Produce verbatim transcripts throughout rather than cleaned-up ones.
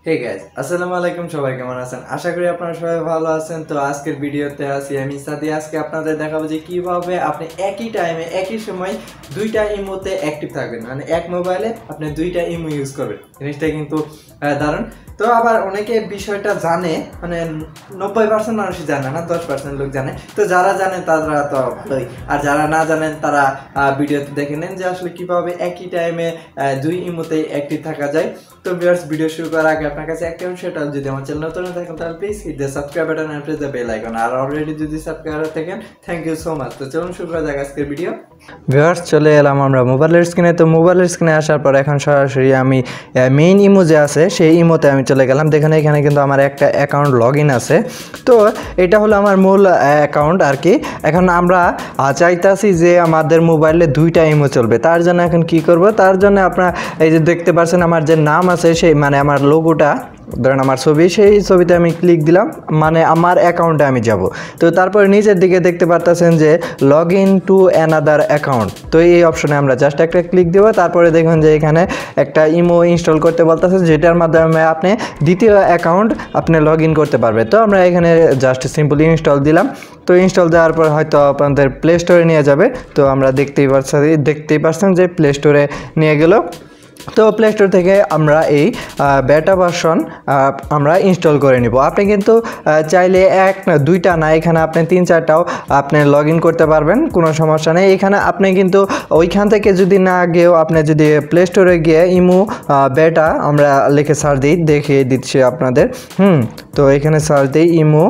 Hey guys, আসসালামু আলাইকুম। সবাই কেমন আছেন? আশা করি আপনারা সবাই ভালো আছেন। তো আজকের ভিডিওতে আছি আমি সাদি। আজকে আপনাদের দেখাবো যে কিভাবে আপনি একই টাইমে একই সময় দুইটা ইমোতে অ্যাক্টিভ থাকবেন, মানে এক মোবাইলে আপনি দুইটা ইমো ইউজ করবেন। জিনিসটা কিন্তু দারুণ। তো আবার অনেকে বিষয়টা জানে, মানে নব্বই পার্সেন্ট মানুষই জানে না, দশ পার্সেন্ট লোক জানে। তো যারা জানেন তারা তো ভালোই, আর যারা না জানেন তারা ভিডিওতে দেখে নেন যে আসলে কিভাবে একই টাইমে দুই ইমোতে অ্যাক্টিভ থাকা যায়। তো ভিউয়ার্স, ভিডিও শুরু করার আগে আপনার কাছে একটা সেটা, যদি আমার চ্যানেল নতুন থাকেন তাহলে please hit the subscribe button and press the bell icon. আর অলরেডি যদি সাবস্ক্রাইবার থাকেন, থ্যাংক ইউ সো মাচ। তো চলুন শুরু করা যাক আজকের ভিডিও। ভিউয়ার্স, চলে এলাম আমরা মোবাইলের স্ক্রিনে। তো মোবাইলের স্ক্রিনে আসার পর এখন সরাসরি আমি মেইন ইমো যে আছে সেই ইমোতে আমি চলে গেলাম। দেখেন এখানে কিন্তু আমার একটা অ্যাকাউন্ট লগ ইন আছে। তো এটা হলো আমার মূল অ্যাকাউন্ট আর কি। এখন আমরা চাইতাছি যে আমাদের মোবাইলে দুইটা ইমো চলবে। তার জন্য এখন কি করব, তার জন্য আপনারা এই যে দেখতে পাচ্ছেন আমার যে নাম আছে সেই, মানে আমার লোগোটা, ধরেন আমার ছবি, সেই ছবিতে আমি ক্লিক দিলাম, মানে আমার অ্যাকাউন্টে আমি যাব। তো তারপরে নিচের দিকে দেখতে পাচ্ছেন যে log in to another account. তো এই অপশনে আমরা জাস্ট একটা ক্লিক দেব। তারপরে দেখুন যে এখানে একটা ইমো ইনস্টল করতে বলতেছে, যেটার মাধ্যমে আপনি দ্বিতীয় অ্যাকাউন্ট আপনি লগ ইন করতে পারবেন। তো আমরা এখানে জাস্ট সিম্পলি ইনস্টল দিলাম। তো ইনস্টল দেওয়ার পর হয়তো আপনাদের প্লে স্টোরে নিয়ে যাবে। তো আমরা দেখতেই পাচ্ছি দেখতেই পাচ্ছেন যে প্লে স্টোরে নিয়ে গেল। তো প্লে স্টোর থেকে আমরা এই বেটা ভার্সন আমরা ইনস্টল করে নিব। আপনি কিন্তু চাইলে এক না দুইটা না, এখানে আপনি তিন চারটাও আপনি লগ ইন করতে পারবেন, কোনো সমস্যা নেই। এখানে আপনি কিন্তু ওইখান থেকে যদি না গিয়েও আপনি যদি প্লে স্টোরে গিয়ে ইমো বেটা আমরা লিখে সার্চ দিই, দেখিয়ে দিচ্ছি আপনাদের। হুম তো এখানে সার্চ দিই ইমো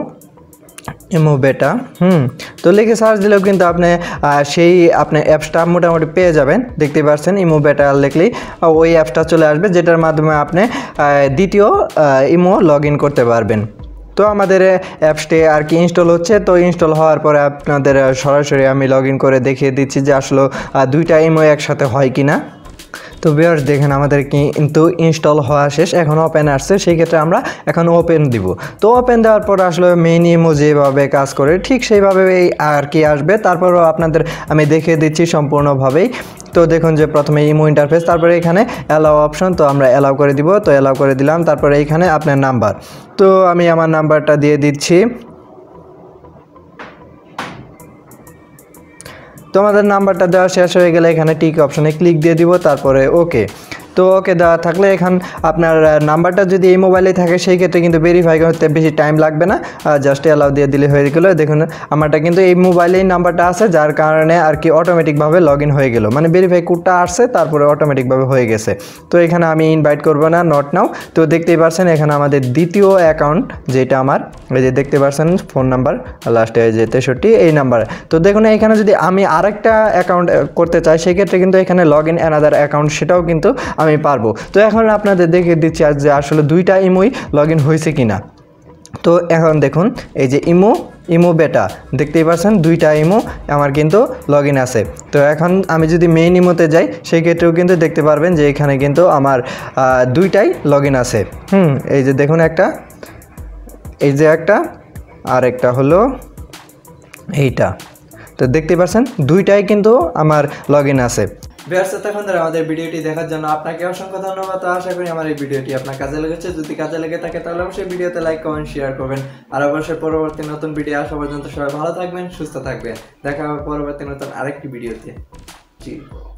ইমো বেটা। হুম তো লিখে সার্চ দিলেও কিন্তু আপনি সেই আপনি অ্যাপসটা মোটামুটি পেয়ে যাবেন। দেখতে পাচ্ছেন ইমো বেটা লিখলেই ওই অ্যাপসটা চলে আসবে, যেটার মাধ্যমে আপনি দ্বিতীয় ইমো লগ ইন করতে পারবেন। তো আমাদের অ্যাপসটি আর কি ইনস্টল হচ্ছে। তো ইনস্টল হওয়ার পরে আপনাদের সরাসরি আমি লগ ইন করে দেখিয়ে দিচ্ছি যে আসলে দুইটা ইমো একসাথে হয় কি না। তো ভিউয়ার্স, দেখেন আমাদের কিন্তু ইনস্টল হওয়া শেষ, এখন ওপেন আসছে, সেই ক্ষেত্রে আমরা এখন ওপেন দিব। তো ওপেন দেওয়ার পর আসলে মেইন ইমো যেভাবে কাজ করে ঠিক সেইভাবেই আর কি আসবে। তারপরও আপনাদের আমি দেখিয়ে দিচ্ছি সম্পূর্ণভাবেই। তো দেখুন যে প্রথমে ইমো ইন্টারফেস, তারপরে এখানে অ্যালাউ অপশন, তো আমরা অ্যালাউ করে দিব। তো অ্যালাউ করে দিলাম। তারপরে এইখানে আপনার নাম্বার, তো আমি আমার নাম্বারটা দিয়ে দিচ্ছি। তো আমাদের নাম্বারটা দেওয়া শেষ হয়ে গেলে এখানে টিক অপশনে ক্লিক দিয়ে দিব, তারপরে ওকে। তো ওকে দেওয়া থাকলে এখন আপনার নাম্বারটা যদি এই মোবাইলে থাকে সেই ক্ষেত্রে কিন্তু ভেরিফাই করতে বেশি টাইম লাগবে না, জাস্ট অ্যালাউ দিয়ে দিলে হয়ে গেলো। দেখুন আমারটা কিন্তু এই মোবাইলেই নাম্বারটা আছে, যার কারণে আর কি অটোমেটিকভাবে লগ ইন হয়ে গেল, মানে ভেরিফাই কোডটা আসছে তারপরে অটোমেটিকভাবে হয়ে গেছে। তো এখানে আমি ইনভাইট করবো না, নট নাও। তো দেখতেই পাচ্ছেন এখানে আমাদের দ্বিতীয় অ্যাকাউন্ট যেটা আমার, এই যে দেখতে পাচ্ছেন ফোন নাম্বার লাস্টে যে তেষট্টি এই নাম্বার। তো দেখুন এখানে যদি আমি আরেকটা অ্যাকাউন্ট করতে চাই সেক্ষেত্রে কিন্তু এখানে লগ ইন অ্যানাদার অ্যাকাউন্ট সেটাও কিন্তু আমি পারবো। তো এখন আপনাদের দেখে দিচ্ছি আজ যে আসলে দুইটা ইমোই লগ ইন হয়েছে কিনা। তো এখন দেখুন এই যে ইমো ইমো বেটা, দেখতেই পাচ্ছেন দুইটা ইমো আমার কিন্তু লগ ইন আছে। তো এখন আমি যদি মেইন ইমোতে যাই সেই ক্ষেত্রেও কিন্তু দেখতে পারবেন যে এখানে কিন্তু আমার দুইটাই লগ ইন আছে। হুম এই যে দেখুন একটা, এই যে একটা, আর একটা হলো এইটা। তো দেখতে পাচ্ছেন দুইটাই কিন্তু আমার লগ ইন আছে। ভিউয়ার্স, তখন ধরে আমাদের ভিডিওটি দেখার জন্য আপনাকে অসংখ্য ধন্যবাদ। আশা করি আমার এই ভিডিওটি আপনার কাজে লেগেছে। যদি কাজে লেগে থাকে তাহলে অবশ্যই ভিডিওতে লাইক কমেন্ট শেয়ার করবেন। আর অবশ্যই পরবর্তী নতুন ভিডিও আসা পর্যন্ত সবাই ভালো থাকবেন, সুস্থ থাকবেন। দেখা হবে পরবর্তী নতুন আরেকটি ভিডিওতে। জি।